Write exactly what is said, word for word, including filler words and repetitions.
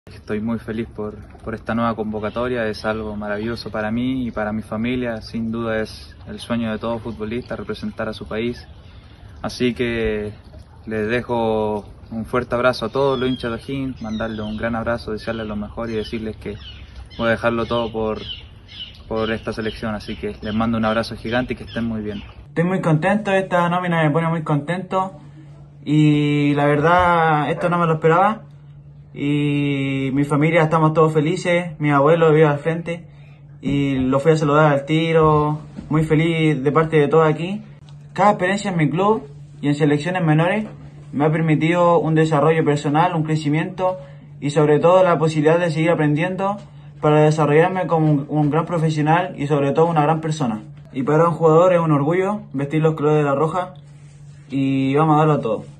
Estoy muy feliz por, por esta nueva convocatoria, es algo maravilloso para mí y para mi familia. Sin duda es el sueño de todo futbolista representar a su país. Así que les dejo un fuerte abrazo a todos los hinchas de O'Higgins, mandarles un gran abrazo, desearles lo mejor y decirles que voy a dejarlo todo por, por esta selección. Así que les mando un abrazo gigante y que estén muy bien. Estoy muy contento, esta nómina me pone muy contento y la verdad esto no me lo esperaba. Y mi familia estamos todos felices, mi abuelo vive al frente y lo fui a saludar al tiro, muy feliz de parte de todos aquí. Cada experiencia en mi club y en selecciones menores me ha permitido un desarrollo personal, un crecimiento y sobre todo la posibilidad de seguir aprendiendo para desarrollarme como un, un gran profesional y sobre todo una gran persona. Y para un jugador es un orgullo vestir los colores de la roja y vamos a darlo todo.